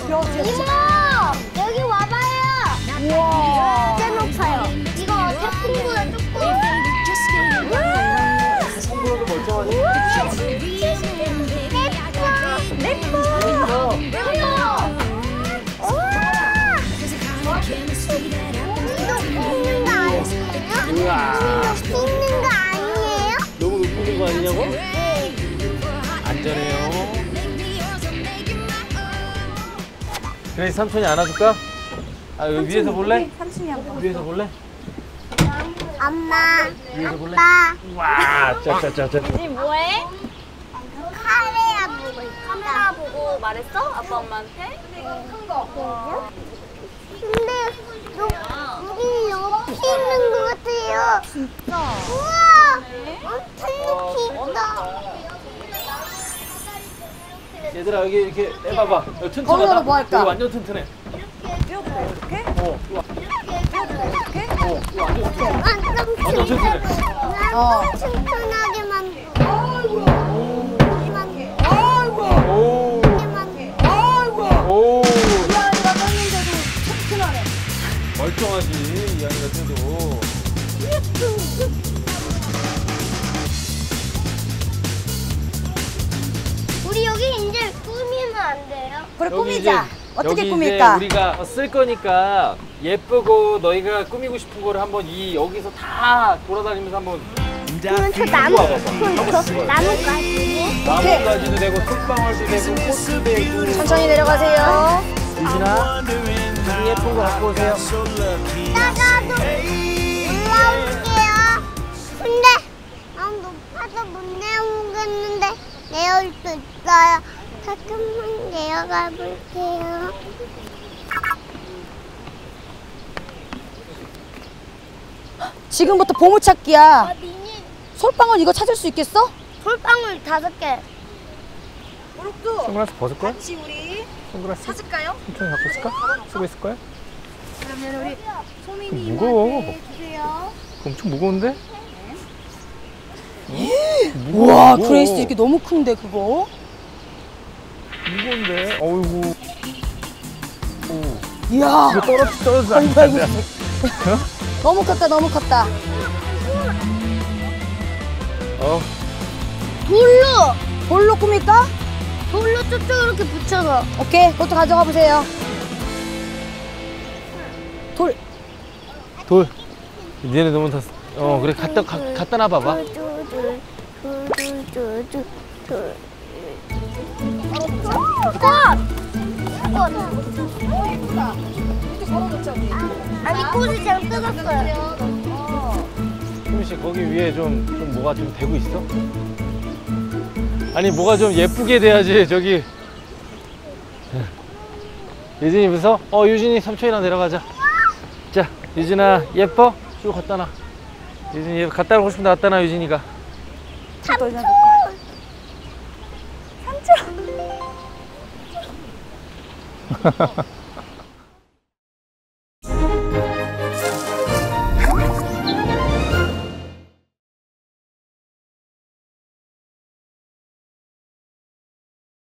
이모! 여기 와봐요. 우와. 꽤 높아요. 이거 태풍보다 조금. 태풍보다도 멀쩡하니? 예뻐. 우와. 있는 거 아니에요? 너무 높이 있는 거 아니냐고? 네. 안전해요. 그래 삼촌이 안아줄까? 아 여기 위에서 볼래? 삼촌이 한번. 위에서 볼래? 엄마, 위에서 볼래? 아빠, 와, 짜짜짜짜. 지금 뭐해? 카메라 보고 있다. 카메라 보고 말했어? 아빠 엄마한테? 큰 거. 근데 우리 옆에 있는 것 같아요. 진짜. 우와, 엄청 높이다. 얘들아 여기 이렇게 해봐봐. 여기 튼튼하다. 거기서 뭐 할까? 여기 완전 튼튼해. 뛰어도 이렇게? 어, 이거 이렇게? 이거 완전 튼튼해. 완전 튼튼해. 튼튼하게 만들어. 오, 오. 이아이가 떴는데도 튼튼하네. 멀쩡하지 이한이가 떼도. 우리 여기 이제 꾸미면 안 돼요? 그래 여기 꾸미자. 이제, 어떻게 여기 꾸밀까? 이제 우리가 쓸 거니까 예쁘고 너희가 꾸미고 싶은 거를 한번 여기서 다 돌아다니면서 한번 그러면 저 나무, 나무까지. 나무가지도 되고 솔방울도 되고 꽃도 되고. 천천히 내려가세요. 유진아 좀 예쁜 거 갖고 오세요. 나가도 올라올게요. 근데 너무 높아서 못 내려오겠는데 내려올 수 있어요. 잠깐만 내려가 볼게요. 지금부터 보물찾기야. 아, 미니 솔방울 이거 찾을 수 있겠어? 솔방울 5개. 무릎도 선글라스 벗을 거야? 같이 우리 선글라스 찾을까요? 천천히 갖고 있을까? 쓰고 있을 거야? 그러면 우리 소민이 무거워. 주세요. 엄청 무거운데? 우와 무거워. 그레이스 이렇게 너무 큰데 그거? 무거운데? 어이구. 오. 이야 이거 떨어져 아이고, 아이고. 너무 컸다 너무 컸다. 어. 돌로 꾸밀까? 돌로 쭉쭉 이렇게 붙여서. 오케이 그것도 가져가 보세요. 돌. 돌. 니네 너무 다. 그래 갖다 놔봐봐. 아니 꽃이 잘 뜯었어요. 수민 씨 거기 위에 좀 뭐가 좀 되고 있어? 아니 뭐가 좀 예쁘게 돼야지 저기. 유진이 무서? 유진이 삼촌이랑 내려가자. 자 유진아 예뻐? 쭉 갖다 놔. 유진이 갖다 놓고 싶은데 갖다 놔 유진이가. 삼촌. 삼촌.